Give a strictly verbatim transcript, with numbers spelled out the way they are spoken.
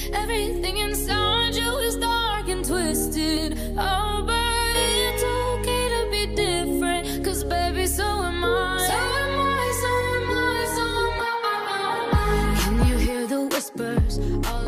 Everything inside you is dark and twisted. Oh, but it's okay to be different, 'cause baby, so am I. So am I, so am I, so am I. Can you hear the whispers all